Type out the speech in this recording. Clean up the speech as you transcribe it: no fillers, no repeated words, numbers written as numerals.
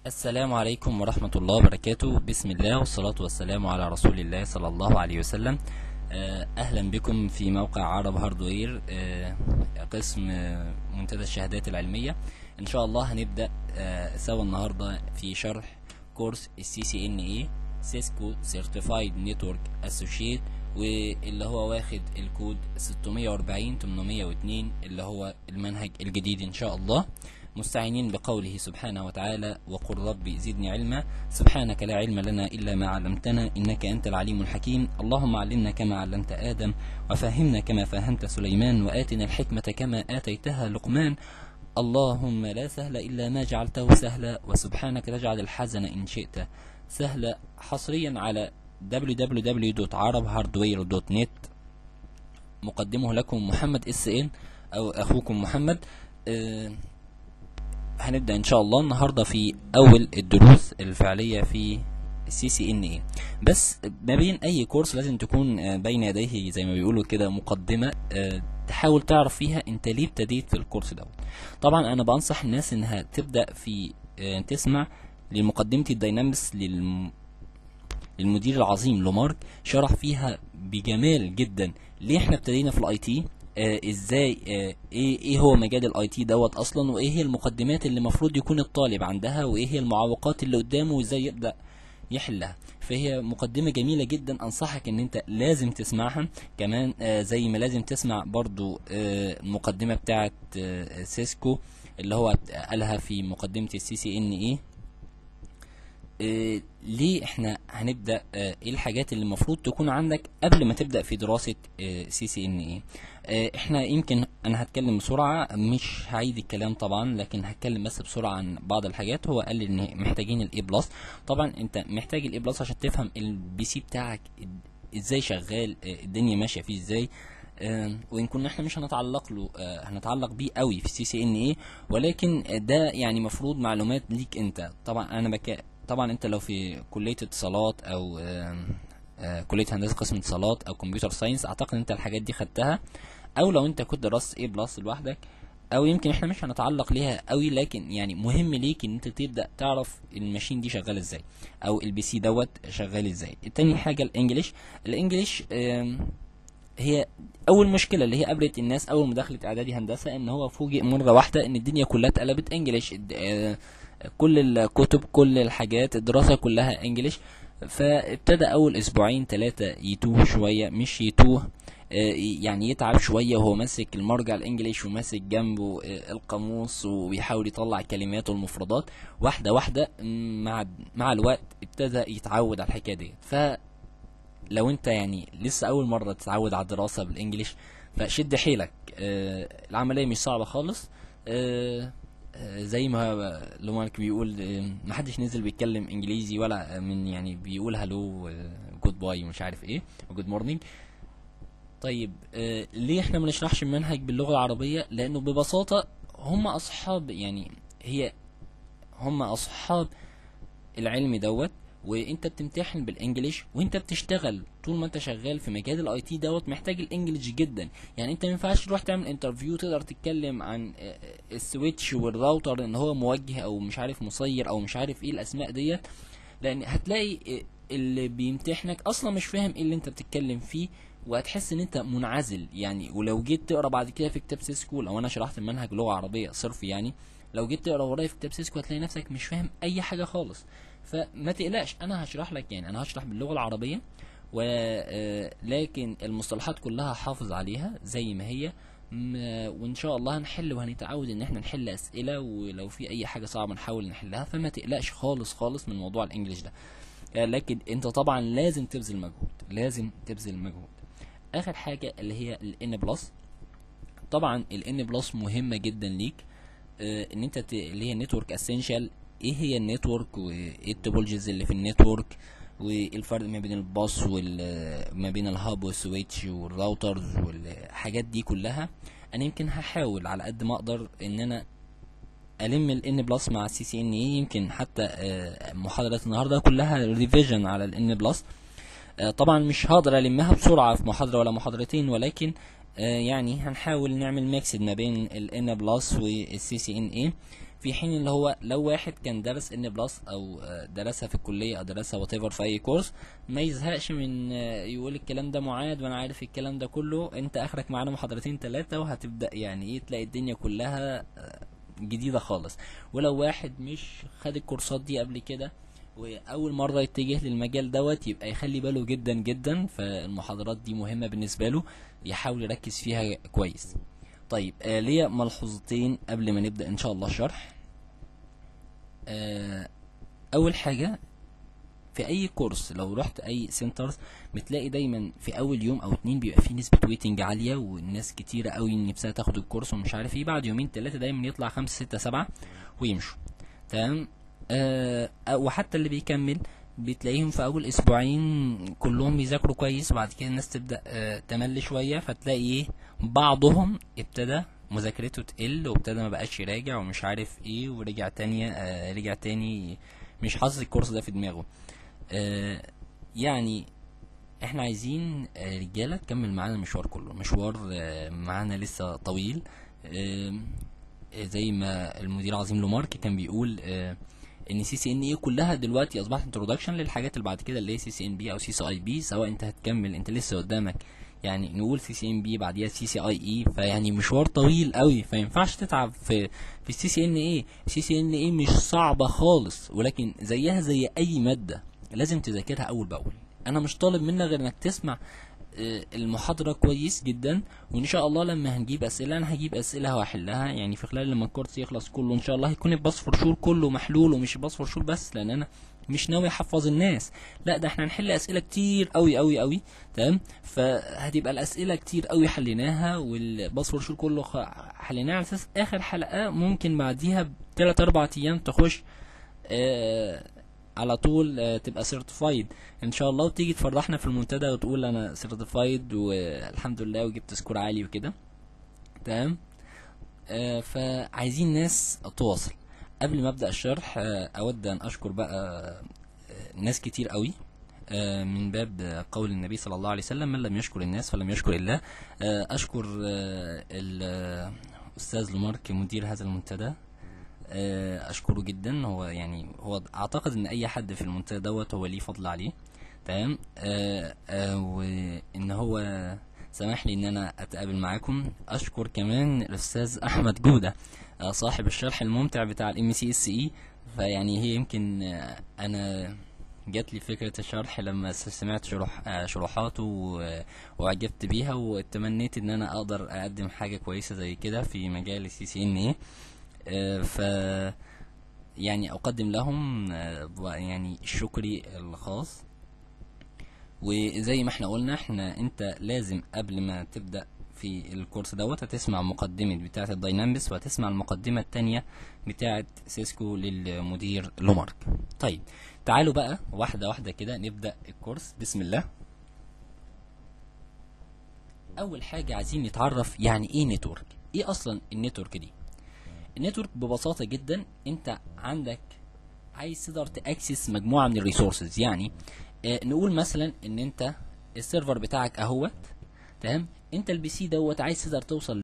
السلام عليكم ورحمة الله وبركاته. بسم الله والصلاة والسلام على رسول الله صلى الله عليه وسلم. أهلا بكم في موقع عرب هاردوير، قسم منتدى الشهادات العلمية. إن شاء الله هنبدأ سوا النهاردة في شرح كورس CCNA سيسكو Certified Network Associate، واللي هو واخد الكود 640-802 اللي هو المنهج الجديد إن شاء الله، مستعينين بقوله سبحانه وتعالى: وقل رب زدني علما، سبحانك لا علم لنا إلا ما علمتنا إنك أنت العليم الحكيم. اللهم علمنا كما علمت آدم، وفهمنا كما فهمت سليمان، وآتنا الحكمة كما آتيتها لقمان. اللهم لا سهل إلا ما جعلته سهلا، وسبحانك تجعل الحزن إن شئت سهلا. حصريا على www.arabhardware.net، مقدمه لكم محمد SN أو أخوكم محمد. هنبدأ إن شاء الله النهاردة في أول الدروس الفعلية في CCNA. بس ما بين أي كورس لازم تكون بين يديه زي ما بيقولوا كده مقدمة، تحاول تعرف فيها أنت ليه ابتديت في الكورس ده. طبعا أنا بنصح الناس إنها تبدأ في تسمع لمقدمة الداينامكس للمدير العظيم لومارك، شرح فيها بجمال جدا ليه احنا ابتدينا في الاي تي، ازاي، ايه هو مجال الاي تي دوت اصلا، وايه هي المقدمات اللي المفروض يكون الطالب عندها، وايه هي المعوقات اللي قدامه، وازاي يبدا يحلها. فهي مقدمه جميله جدا، انصحك ان انت لازم تسمعها كمان، زي ما لازم تسمع برضو المقدمه بتاعه سيسكو اللي هو قالها في مقدمه CCNA. ليه احنا هنبدأ، ايه الحاجات اللي المفروض تكون عندك قبل ما تبدأ في دراسة CCNA. احنا يمكن انا هتكلم بسرعة، مش هعيد الكلام طبعا، لكن هتكلم بس بسرعة عن بعض الحاجات. هو قال ان محتاجين الاي بلس. طبعا انت محتاج الاي بلس عشان تفهم البي سي بتاعك ازاي شغال، الدنيا ماشية فيه ازاي. وان كنا احنا مش هنتعلق بيه قوي في CCNA، ولكن ده يعني مفروض معلومات ليك انت. طبعا انت لو في كلية اتصالات او كلية هندسة قسم اتصالات او كمبيوتر ساينس، اعتقد انت الحاجات دي خدتها، او لو انت كنت درست A بلس لوحدك، او يمكن احنا مش هنتعلق ليها قوي، لكن يعني مهم ليك ان انت تبدأ تعرف الماشين دي شغال ازاي، او البي سي دوت شغال ازاي. تاني حاجة الانجليش هي اول مشكله اللي هي قابلت الناس اول ما دخلت اعدادي هندسه، ان هو فوجئ مره واحده ان الدنيا كلها اتقلبت انجليش، كل الكتب، كل الحاجات، الدراسه كلها انجليش. فابتدى اول اسبوعين 3 يتوه شويه، مش يتوه، يعني يتعب شويه وهو ماسك المرجع الانجليش وماسك جنبه القاموس وبيحاول يطلع الكلمات والمفردات. واحده واحده مع الوقت ابتدى يتعود على الحكايه دي. لو انت يعني لسه اول مرة تتعود على الدراسة بالانجليش، فشد حيلك، العملية مش صعبة خالص. زي ما لومارك بيقول، محدش نزل بيتكلم انجليزي ولا من يعني بيقول هلو جود باي ومش عارف ايه وجود مورنينج. طيب ليه احنا ما نشرحش المنهج باللغة العربية؟ لانه ببساطة هم اصحاب العلم دوت، وانت بتمتحن بالانجليش وانت بتشتغل. طول ما انت شغال في مجال الاي تي دوت محتاج الانجليش جدا. يعني انت ما ينفعش تروح تعمل انترفيو تقدر تتكلم عن السويتش والراوتر ان هو موجه او مش عارف مسير او مش عارف ايه الاسماء ديت، لان هتلاقي اللي بيمتحنك اصلا مش فاهم ايه اللي انت بتتكلم فيه، وهتحس ان انت منعزل. يعني ولو جيت تقرا بعد كده في كتاب سيسكو، لو انا شرحت المنهج لغة عربية صرف، يعني لو جيت تقرا ورايا في كتاب سيسكو هتلاقي نفسك مش فاهم اي حاجة خالص. فما تقلقش، انا هشرح لك، يعني انا هشرح باللغة العربية، ولكن المصطلحات كلها حافظ عليها زي ما هي، وان شاء الله هنحل وهنتعود ان احنا نحل اسئلة، ولو في اي حاجة صعبة نحاول نحلها. فما تقلقش خالص من موضوع الانجليش ده، لكن انت طبعا لازم تبذل مجهود. اخر حاجة اللي هي الان بلس. طبعا الان بلس مهمة جدا ليك، ان انت اللي هي نتورك اسينشال. ايه هي النتورك، وايه التوبولوجيز اللي في النتورك، والفرق ما بين الباص وما بين الهاب والسويتش والراوترز والحاجات دي كلها. انا يمكن هحاول على قد ما اقدر ان انا الم الان بلس مع CCNA. يمكن حتى محاضرات النهارده كلها ريفيجن على الان بلس. طبعا مش هقدر المها بسرعه في محاضره ولا محاضرتين، ولكن يعني هنحاول نعمل ميكس ما بين الان بلس والCCNA. في حين اللي هو لو واحد كان درس ان بلس او درسها في الكليه او درسها وات ايفر في اي كورس، ما يزهقش من يقول الكلام ده معاد وانا عارف الكلام ده كله. انت اخرك معانا محاضرتين ثلاثه وهتبدا يعني ايه تلاقي الدنيا كلها جديده خالص. ولو واحد مش خد الكورسات دي قبل كده واول مره يتجه للمجال دوت، يبقى يخلي باله جدا جدا، فالمحاضرات دي مهمه بالنسبه له، يحاول يركز فيها كويس. طيب ليا ملحوظتين قبل ما نبدا ان شاء الله الشرح. اول حاجه، في اي كورس لو رحت اي سنترز بتلاقي دايما في اول يوم او اتنين بيبقى في نسبه ويتنج عاليه، والناس كتيره قوي نفسها تاخد الكورس ومش عارف ايه. بعد يومين ثلاثه دايما يطلع 5 6 7 ويمشوا. تمام. وحتى اللي بيكمل بتلاقيهم في اول اسبوعين كلهم بيذاكروا كويس، وبعد كده الناس تبدا تمل شويه، فتلاقي ايه بعضهم ابتدى مذاكرته تقل وابتدى ما بقاش يراجع ومش عارف ايه، ورجع تاني رجع تاني مش حاطط الكورس ده في دماغه. يعني احنا عايزين رجاله تكمل معانا المشوار كله. مشوار معانا لسه طويل. زي ما المدير العظيم لومارك كان بيقول ان سي سي ان اي كلها دلوقتي اصبحت انترودكشن للحاجات اللي بعد كده اللي هي سي سي ان بي او سي سي اي بي، سواء انت هتكمل انت لسه قدامك يعني نقول سي سي ان بي بعديها سي سي اي اي، فيعني مشوار طويل قوي، فينفعش تتعب في السي سي ان اي. السي سي ان اي مش صعبه خالص، ولكن زيها زي اي ماده لازم تذاكرها اول باول. انا مش طالب منك غير انك تسمع المحاضرة كويس جدا، وان شاء الله لما هنجيب اسئلة انا هجيب اسئلة وهحلها، يعني في خلال لما الكورس يخلص كله ان شاء الله هيكون الباص فرشور كله محلول، ومش الباص فرشور بس، لان انا مش ناوي احفظ الناس، لا ده احنا هنحل اسئلة كتير قوي قوي قوي. تمام. فهتبقى الاسئلة كتير قوي حليناها، والباص فرشور كله حليناها على اساس اخر حلقة ممكن بعديها ب3 4 ايام تخش على طول تبقى سيرتيفايد ان شاء الله، وتيجي تفرحنا في المنتدى وتقول انا سيرتيفايد والحمد لله وجبت سكور عالي وكده. تمام. فعايزين ناس تواصل. قبل ما ابدا الشرح اود ان اشكر بقى ناس كتير قوي، من باب قول النبي صلى الله عليه وسلم من لم يشكر الناس فلم يشكر الله. اشكر الاستاذ لومارك مدير هذا المنتدى، اشكره جدا. هو يعني هو اعتقد ان اي حد في المنتدى دوت هو ليه فضل عليه. تمام. وان هو سمح لي ان انا اتقابل معاكم. اشكر كمان الاستاذ احمد جودة صاحب الشرح الممتع بتاع الام سي اس اي. فيعني هي يمكن انا جات لي فكرة الشرح لما سمعت شروحاته وعجبت بيها، واتمنيت ان انا اقدر اقدم حاجة كويسة زي كده في مجال السي سي ان ايه. ف يعني اقدم لهم يعني شكري الخاص. وزي ما احنا قلنا انت لازم قبل ما تبدأ في الكورس دوت هتسمع مقدمة بتاعة الداينامكس، وهتسمع المقدمة التانية بتاعة سيسكو للمدير لومارك. طيب تعالوا بقى واحدة واحدة كده نبدأ الكورس. بسم الله. اول حاجة عايزين نتعرف يعني ايه نتورك. ايه اصلا النتورك دي؟ النتورك ببساطة جدا انت عندك عايز تقدر تاكسس مجموعة من الريسورسز. يعني نقول مثلا ان انت السيرفر بتاعك اهوت. تمام. انت البي سي دوت عايز تقدر توصل